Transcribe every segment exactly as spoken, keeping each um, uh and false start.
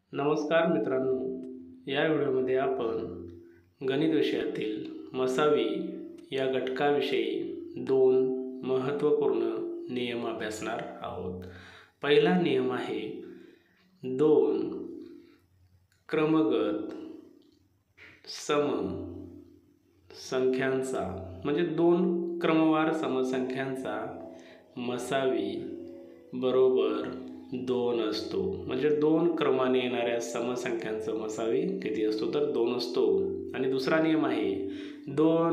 नमस्कार मित्रांनो, या व्हिडिओमध्ये आपण गणित विषयातील मसावी या घटकाविषयी दोन महत्त्वपूर्ण नियम अभ्यासणार आहोत। पहिला नियम आहे दोन क्रमगत सम संख्यांचा म्हणजे दोन क्रमवार समसंख्यांचा मसावी बरोबर दोन असतो। म्हणजे दोन क्रमाने येणाऱ्या समसंख्यांचा मसावी किती असतो तर दोन असतो। आणि दुसरा नियम आहे दोन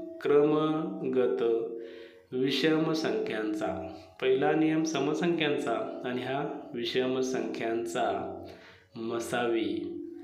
क्रमगत विषम संख्यांचा। पहिला नियम समसंख्यांचा आणि हा विषम संख्यांचा मसावी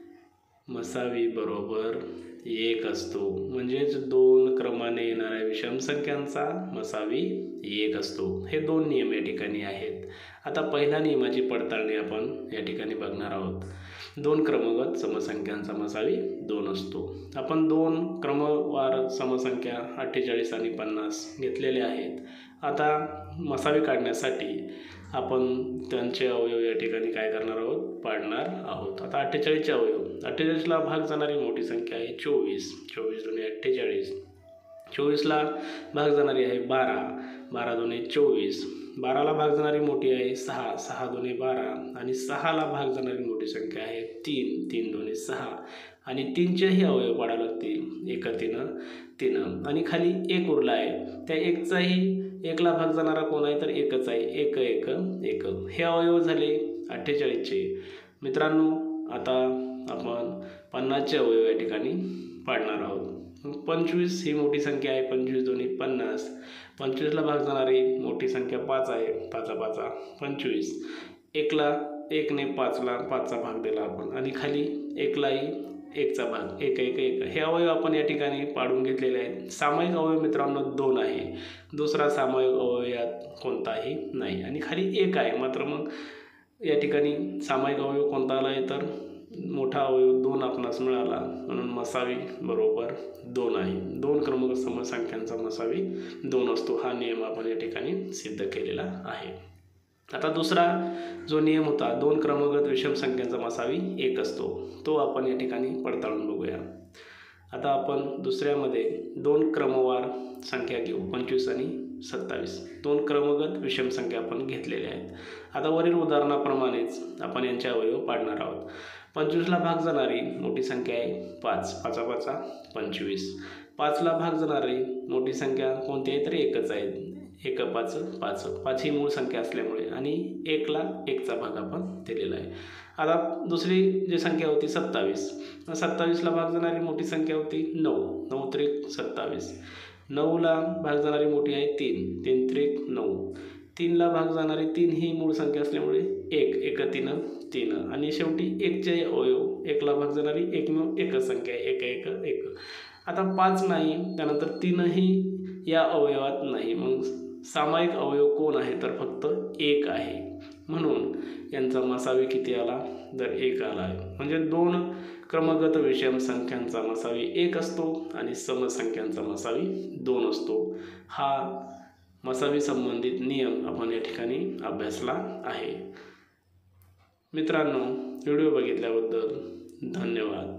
मसावी बरोबर एक असतो। म्हणजेच दोन क्रमाने येणाऱ्या विषम संख्यांचा मसावी एक असतो। हे दोन नियम या ठिकाणी आहेत। आता पहिल्या नियमाची पडताळणी आपण या ठिकाणी बघणार आहोत। दोन क्रमगत समसंख्यांचा मसावी दोन असतो। आपण दोन क्रमवार समसंख्या अठ्ठेचाळीस आणि पन्नास घेतलेले आहेत। आता मसावी काढण्यासाठी आपण त्यांचे अवयव या ठिकाणी काय करणार आहोत पाडणार आहोत। आता अठ्ठेचाळीस चे अवयव, अठ्ठेचाळीस ला भाग जाणारी मोठी संख्या आहे चोवीस, चोवीस दुणे अठ्ठेचाळीस, चोवीस ला भाग जाणारी आहे बारा, बारा दुणे चोवीस, बारा ला भाग जाणारी मोठी आहे सहा, सहा दुणे बारा आणि सहा ला भाग जाणारी मोठी संख्या आहे तीन, तीन दुणे सहा आणि तीनचेही अवयव पाडावे लागतील एक तीन तीन आणि खाली एक उरला आहे त्या एकचाही एकला भाग जाणारा कोण आहे तर एकच आहे, एक एक एक। हे अवयव झाले अठ्ठेचाळीस चे। मित्रांनो आता आपण पन्नास चे अवयव या ठिकाणी पाडणार आहोत। पंचवीस ही मोठी संख्या आहे, पंचवीस दोन्ही पन्नास, पंचवीस ला भाग जाणारी मोठी संख्या पाच आहे, पाचा पाचा पंचवीस, एकला एकने पाचला पाचचा भाग दिला आपण आणि खाली एकलाही एकचा भाग एक एक एक। हे अवयव आपण या ठिकाणी पाडून घेतलेले आहेत। सामायिक अवयव मित्रांनो दोन आहे, दुसरा सामायिक अवयव यात कोणताही नाही आणि खाली एक आहे। मात्र मग या ठिकाणी सामायिक अवयव कोणता आला आहे तर मोठा अवयव दोन आपणास मिळाला, म्हणून मसावी बरोबर दोन आहे। दोन क्रमगत समसंख्यांचा मसावी दोन असतो। हा नियम आपण या ठिकाणी सिद्ध केलेला आहे। आता दुसरा जो नियम होता दोन क्रमगत विषम संख्यांचा मसावी एक असतो, तो आपण या ठिकाणी पडताळून बघूया। आता आपण दुसऱ्यामध्ये दोन क्रमवार संख्या घेऊ, पंचवीस आणि सत्तावीस, दोन क्रमगत विषम संख्या आपण घेतलेल्या आहेत। आता वरील उदाहरणाप्रमाणेच आपण यांचे अवयव पाडणार आहोत। पंचवीसला भाग जाणारी मोठी संख्या आहे पाच, पाचा पाचा पंचवीस, पाचला भाग जाणारी मोठी संख्या कोणती आहे तर एकच आहे, एक पाच पाच, पाच ही मूळ संख्या असल्यामुळे आणि एकला एकचा भाग आपण दिलेला आहे। आता दुसरी जी संख्या होती सत्तावीस, सत्तावीसला भाग जाणारी मोठी संख्या होती नऊ, नऊ त्रिक सत्तावीस, नऊला भाग जाणारी मोठी आहे तीन, तीन त्रिक नऊ, तीनला भाग जाणारी तीन ही मूळ संख्या असल्यामुळे एक, एक तीन तीन आणि शेवटी एकचे अवयव, एकला भाग जाणारी एकमेव एकच संख्या आहे, एक एक एक। आता पाच नाही, त्यानंतर तीनही या अवयवात नाही, मग सामायिक अवयव कोण आहे तर फक्त एक आहे, म्हणून यांचा मसावी किती आला तर एक आला आहे। म्हणजे दोन क्रमगत विषम संख्यांचा मसावी एक असतो आणि समसंख्यांचा मसावी दोन असतो। हा मसावी संबंधित नियम आपण या ठिकाणी अभ्यासला आहे। मित्रांनो, व्हिडिओ बघितल्याबद्दल धन्यवाद।